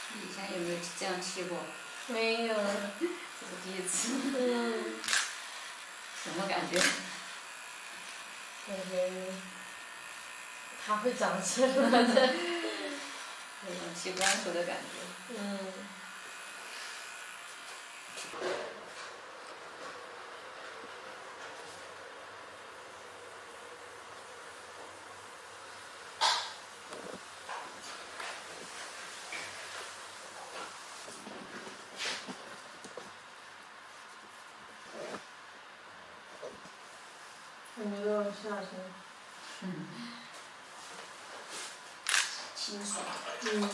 以前有没有这样去过？ 没有。 这是第一次。 嗯。 什么感觉？ 感觉它会长出来的。 有种器官出的感觉。 嗯。感觉到夏天。 清爽。 嗯。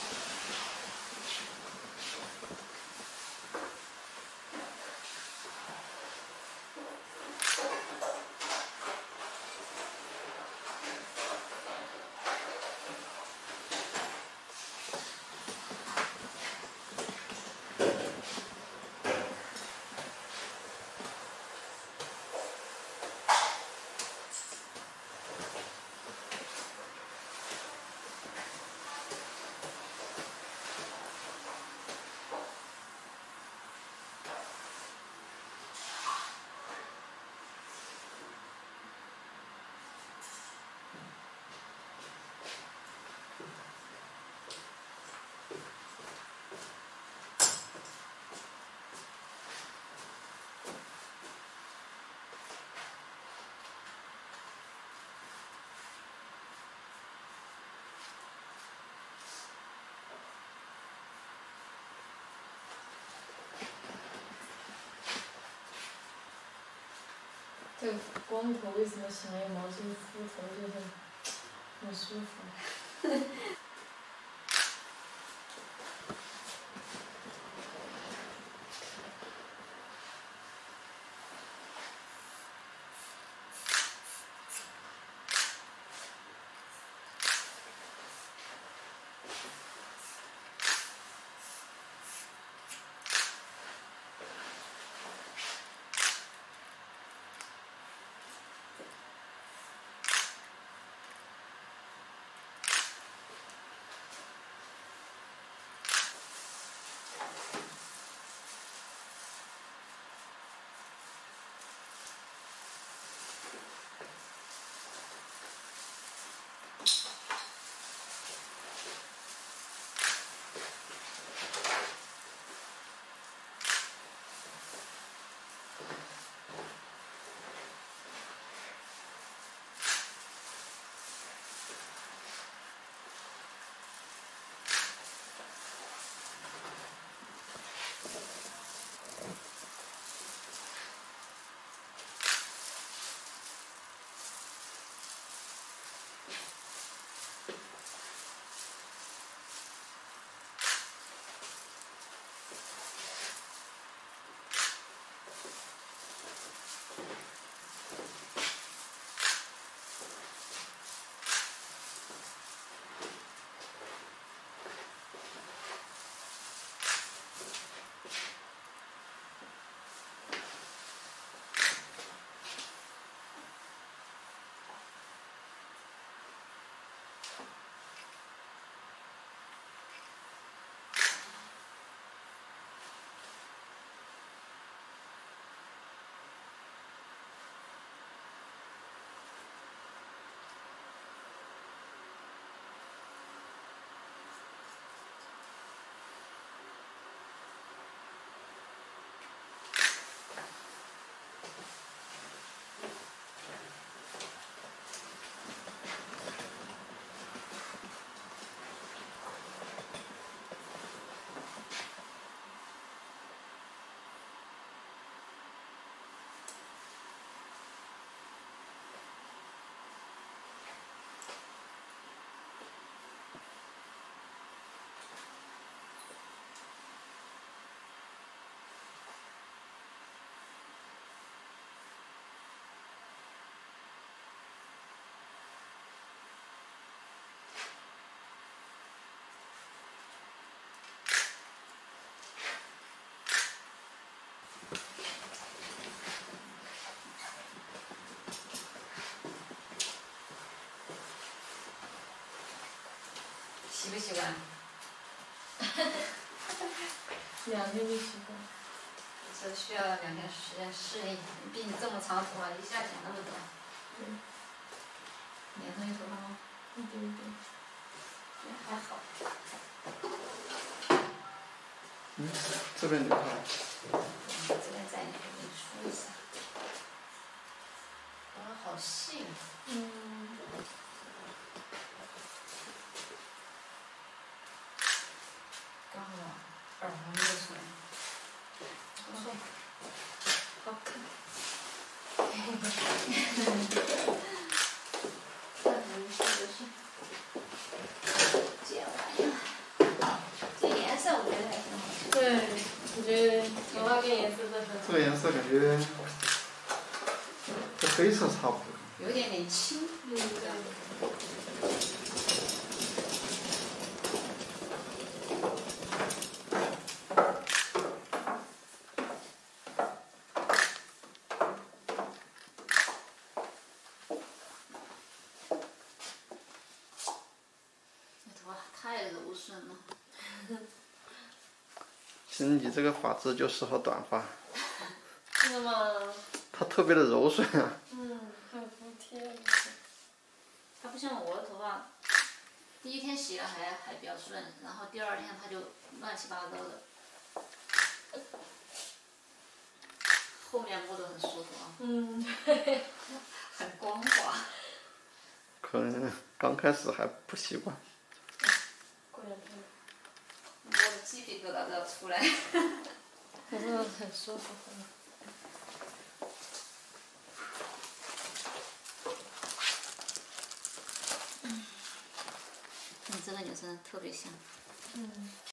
这个光头为什么想用毛巾敷头，就是很舒服。 喜不喜欢？ 2天就习惯。 这需要2天时间适应，毕竟这么长头发，一下剪那么短。 对。 脸上有头发吗？ 一点点。 也还好。 这边留下。 这边再给你梳一下。头发好细。刚好耳环露出来。不错。好看。剪完了。这颜色我觉得还挺好。 对，我觉得头发跟颜色都很好。 这个颜色感觉和黑色差不多。 有点点青。 对。 头发太柔顺了。 其实你这个发质就适合短发。 真的吗？ 它特别的柔顺啊。 很服帖。 它不像我的头发，第一天洗了还比较顺，然后第2天它就乱七八糟的。后面摸着很舒服啊。 对。 很光滑。 可能刚开始还不习惯。 摸的鸡皮疙瘩都要出来。 可是很舒服。 你这个女生特别像。